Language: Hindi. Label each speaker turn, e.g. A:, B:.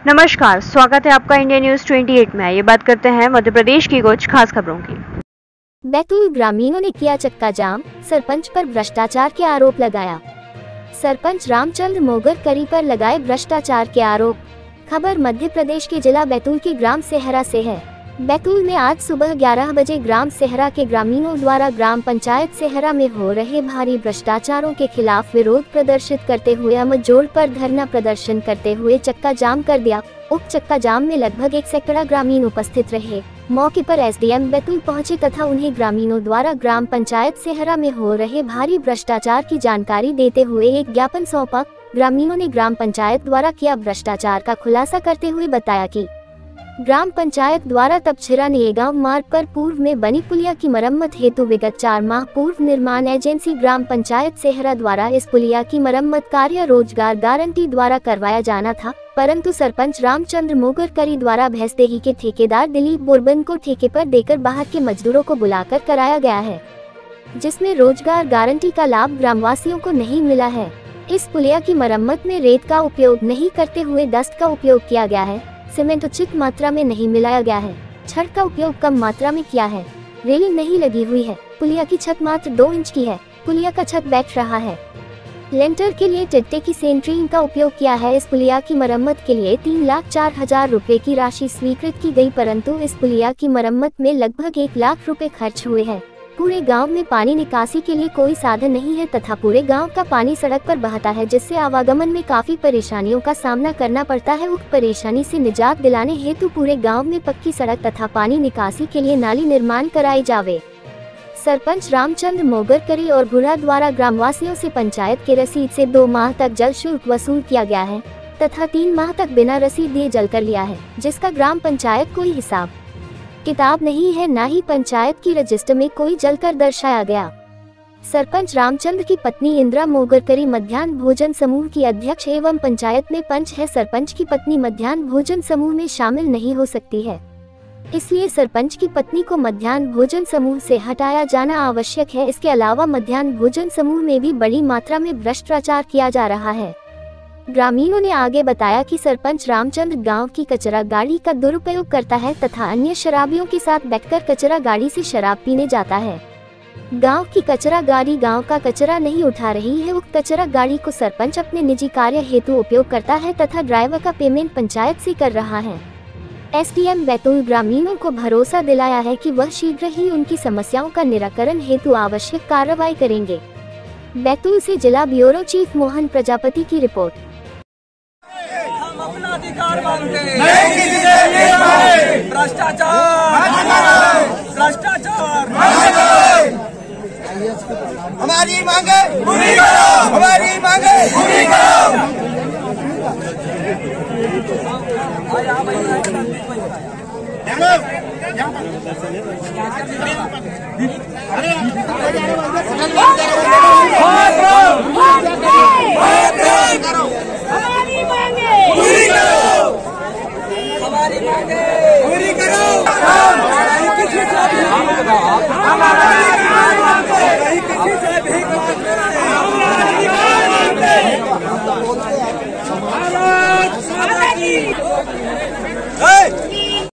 A: नमस्कार, स्वागत है आपका इंडिया न्यूज 28 में। ये बात करते हैं मध्य प्रदेश की कुछ खास खबरों की।
B: बैतूल ग्रामीणों ने किया चक्का जाम, सरपंच पर भ्रष्टाचार के आरोप लगाया। सरपंच रामचंद्र मोगरकरी पर लगाए भ्रष्टाचार के आरोप। खबर मध्य प्रदेश के जिला बैतूल के ग्राम सेहरा से है। बैतूल में आज सुबह 11 बजे ग्राम सेहरा के ग्रामीणों द्वारा ग्राम पंचायत सेहरा में हो रहे भारी भ्रष्टाचारों के खिलाफ विरोध प्रदर्शित करते हुए अमजोड़ पर धरना प्रदर्शन करते हुए चक्का जाम कर दिया। उक्त चक्का जाम में लगभग 1 सैकड़ा ग्रामीण उपस्थित रहे। मौके पर एसडीएम बैतूल पहुंचे तथा उन्हें ग्रामीणों द्वारा ग्राम पंचायत सेहरा में हो रहे भारी भ्रष्टाचार की जानकारी देते हुए एक ज्ञापन सौंपा। ग्रामीणों ने ग्राम पंचायत द्वारा किया भ्रष्टाचार का खुलासा करते हुए बताया कि ग्राम पंचायत द्वारा तपछिरा नेगांव मार्ग पर पूर्व में बनी पुलिया की मरम्मत हेतु विगत 4 माह पूर्व निर्माण एजेंसी ग्राम पंचायत सेहरा द्वारा इस पुलिया की मरम्मत कार्य रोजगार गारंटी द्वारा करवाया जाना था, परंतु सरपंच रामचंद्र मोगरकरी द्वारा भैंसदेही के ठेकेदार दिलीप बोरबन को ठेके पर देकर बाहर के मजदूरों को बुलाकर कराया गया है, जिसमें रोजगार गारंटी का लाभ ग्रामवासियों को नहीं मिला है। इस पुलिया की मरम्मत में रेत का उपयोग नहीं करते हुए डस्ट का उपयोग किया गया है। सीमेंट उचित मात्रा में नहीं मिलाया गया है। छड़ का उपयोग कम मात्रा में किया है। रेलिंग नहीं लगी हुई है। पुलिया की छत मात्र 2 इंच की है। पुलिया का छत बैठ रहा है। लेंटर के लिए टिट्टे की सेंट्रिंग का उपयोग किया है। इस पुलिया की मरम्मत के लिए 3,04,000 रुपए की राशि स्वीकृत की गई, परंतु इस पुलिया की मरम्मत में लगभग 1 लाख रुपए खर्च हुए हैं। पूरे गांव में पानी निकासी के लिए कोई साधन नहीं है तथा पूरे गांव का पानी सड़क पर बहता है, जिससे आवागमन में काफी परेशानियों का सामना करना पड़ता है। उक्त परेशानी से निजात दिलाने हेतु पूरे गांव में पक्की सड़क तथा पानी निकासी के लिए नाली निर्माण कराई जावे। सरपंच रामचंद्र मोगरकरी और भुरा द्वारा ग्रामवासियों से पंचायत के रसीद से 2 माह तक जल शुल्क वसूल किया गया है तथा 3 माह तक बिना रसीद दिए जल कर लिया है, जिसका ग्राम पंचायत कोई हिसाब किताब नहीं है, ना ही पंचायत की रजिस्टर में कोई जलकर दर्शाया गया। सरपंच रामचंद्र की पत्नी इंदिरा मोगरकरी मध्याह्न भोजन समूह की अध्यक्ष एवं पंचायत में पंच है। सरपंच की पत्नी मध्याह्न भोजन समूह में शामिल नहीं हो सकती है, इसलिए सरपंच की पत्नी को मध्याह्न भोजन समूह से हटाया जाना आवश्यक है। इसके अलावा मध्याह्न भोजन समूह में भी बड़ी मात्रा में भ्रष्टाचार किया जा रहा है। ग्रामीणों ने आगे बताया कि सरपंच रामचंद्र गांव की कचरा गाड़ी का दुरुपयोग करता है तथा अन्य शराबियों के साथ बैठकर कचरा गाड़ी से शराब पीने जाता है। गांव की कचरा गाड़ी गांव का कचरा नहीं उठा रही है। उक्त कचरा गाड़ी को सरपंच अपने निजी कार्य हेतु उपयोग करता है तथा ड्राइवर का पेमेंट पंचायत से कर रहा है। एसडीएम बैतूल ग्रामीणों को भरोसा दिलाया है कि वह शीघ्र ही उनकी समस्याओं का निराकरण हेतु आवश्यक कार्रवाई करेंगे। बैतूल से जिला ब्यूरो चीफ मोहन प्रजापति की रिपोर्ट।
C: अपना अधिकार मांगते हैं, नहीं किसी से नहीं मांगे। भ्रष्टाचार, भ्रष्टाचार, हमारी मांगे पूरी करो, हमारी मांगे पूरी करो।